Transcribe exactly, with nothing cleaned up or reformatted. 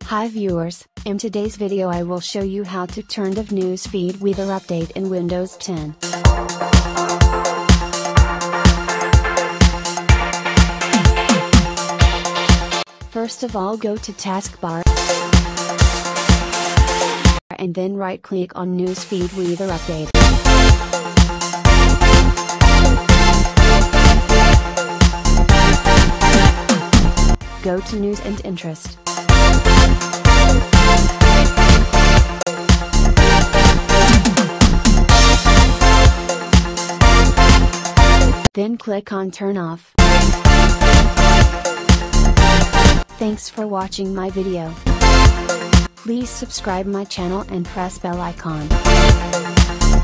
Hi viewers, in today's video I will show you how to turn off newsfeed weather update in Windows ten. First of all, go to taskbar and then right click on newsfeed weather update. Go to news and interest. Then click on turn off. Thanks for watching my video. Please subscribe my channel and press bell icon.